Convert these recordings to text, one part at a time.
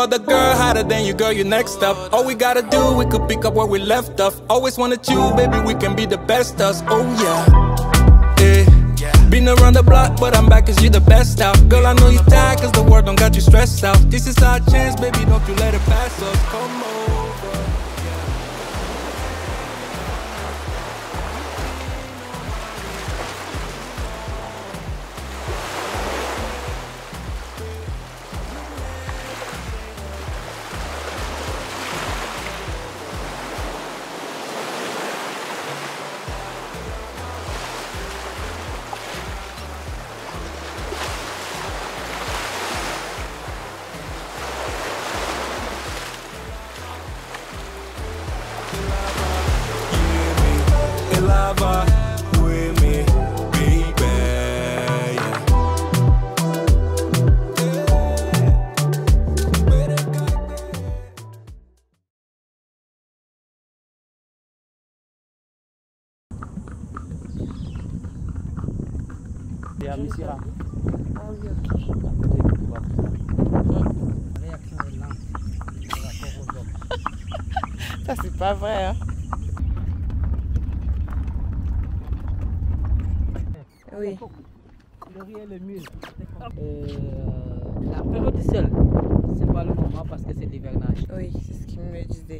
other girl hotter than you, girl, you next up. All we gotta do, we could pick up where we left off. Always wanted you, baby, we can be the best us. Oh yeah, yeah. Been around the block, but I'm back cause you the best out. Girl, I know you tired cause the world don't got you stressed out. This is our chance, baby, don't you let it pass us. Come over. With me, baby, yeah. Et à Cira. Ah oui, ok. Réaction est lente par rapport aux hommes. Ça, c'est pas vrai, hein. Oui. Le riz et le mûr. La période du sel, c'est pas le moment parce que c'est l'hivernage. Oui, c'est ce qu'il me disait.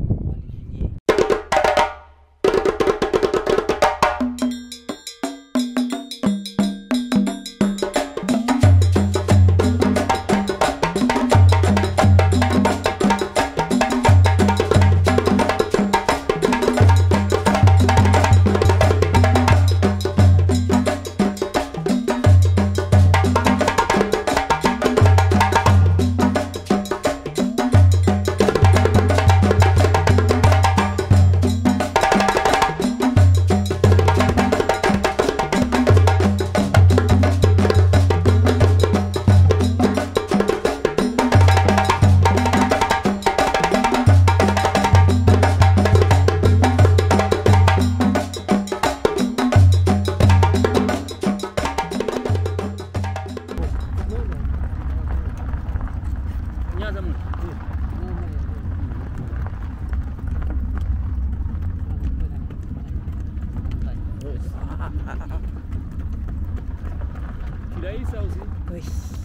Tu l'as eu ça aussi? Oui.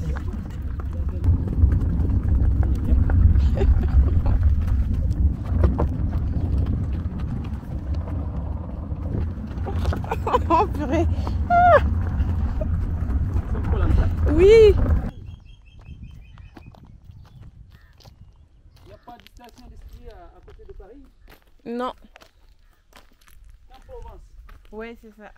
Oh purée. Ah. Oui. Il n'y a pas de station de ski à côté de Paris? Non. En Provence. Ouais, c'est ça.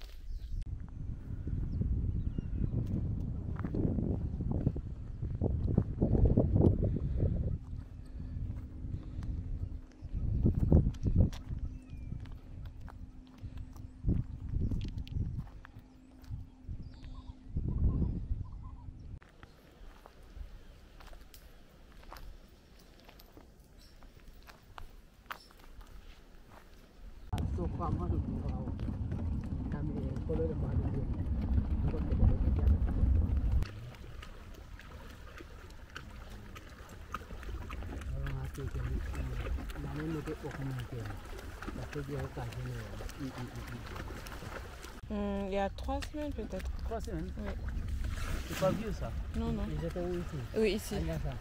Il y a 3 semaines peut-être. 3 semaines? Oui. C'est pas vieux ça? Non, non. Ils étaient où ici? Oui, ici.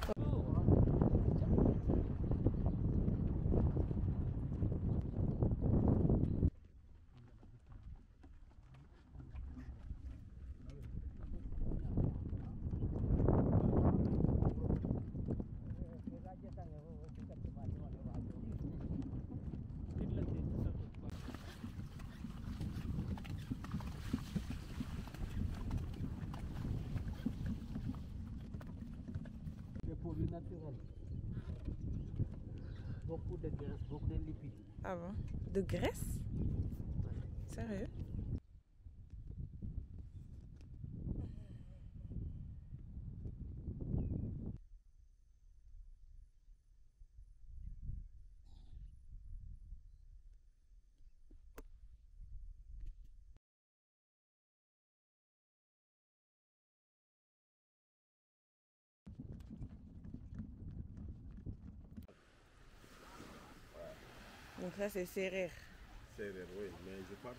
Produits naturels. Beaucoup de graisse, beaucoup de lipides. Ah bon? De graisse? Sérieux? Donc ça c'est Sérère. Sérère, oui, mais je parle.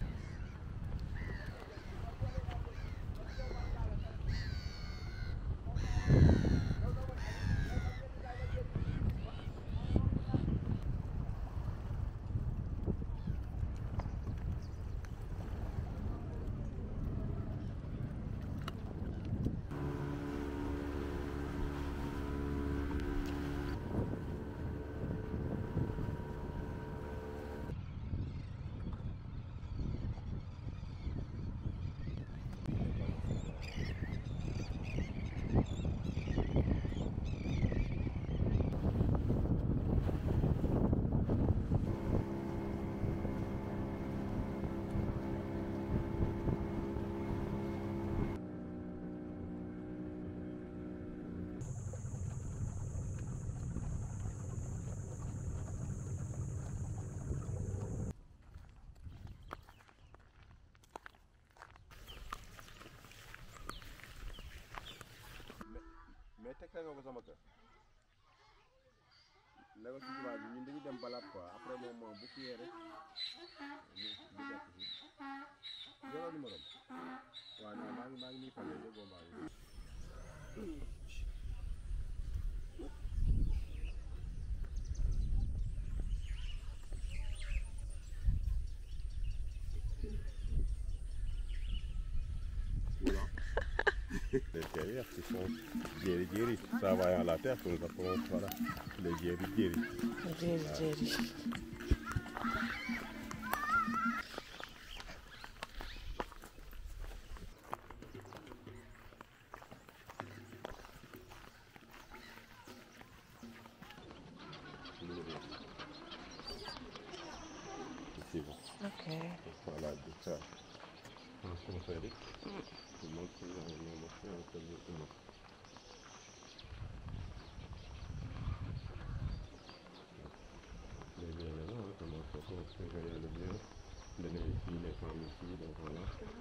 mais teg nga ko sama kër léegi si tubaab bi ñun dañuy dem balade quoi après moom bu kiyee rek ñu def ci jëlal numéro waaw non maa ngi nii fan yii déggoo maa ngi les terriers qui sont djeri, travaillant la terre, pour nous apprendre, voilà, les djeri. Djeri. Ok. Voilà, donc ça. On fait avec. Tout le monde peut le bien, donner ici les femmes ici, donc voilà.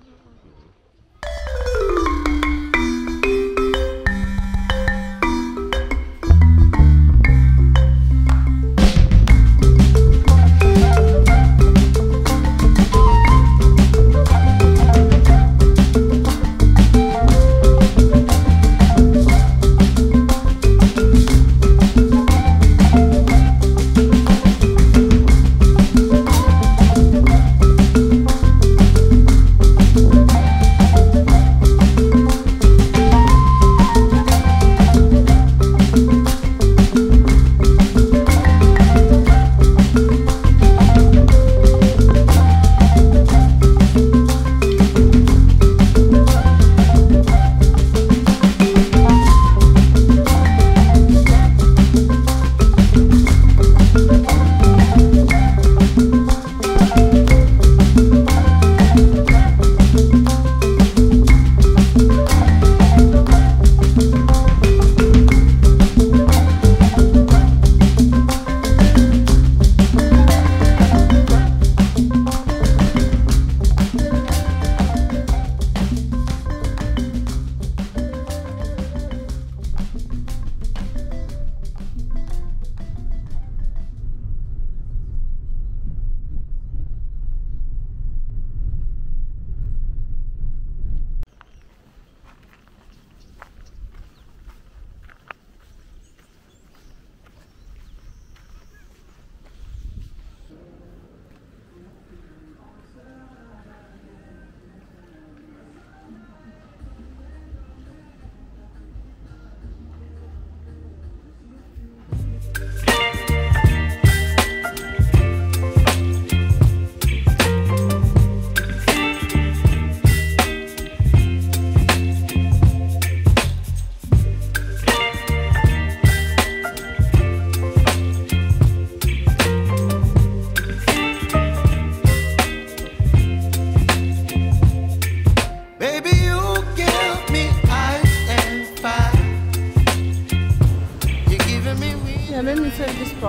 Il y a même une salle de sport.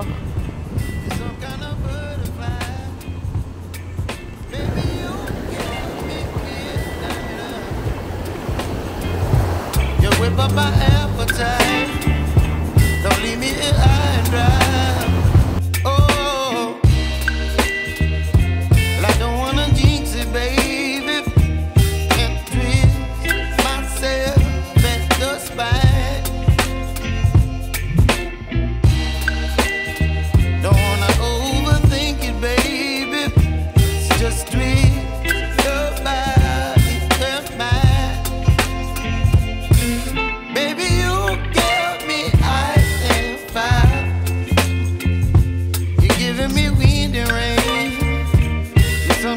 Whip up my appetite. Don't leave me here high and dry. Oh,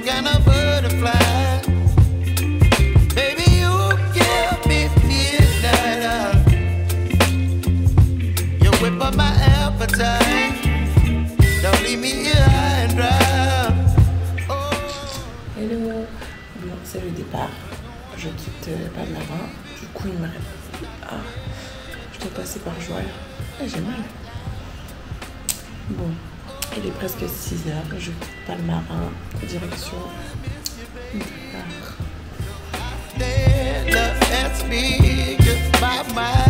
kind of butterfly. Baby, you give me midnight. You whip up my appetite. Don't leave me here high and dry. Oh. Hello, bon, c'est le départ. Je quitte Palmarin. Du coup, il me reste. Ah, je dois passer par Joie. Ah, j'ai mal. Bon, il est presque 6h. Je quitte Palmarin. Direction départ. Let's be goodbye, my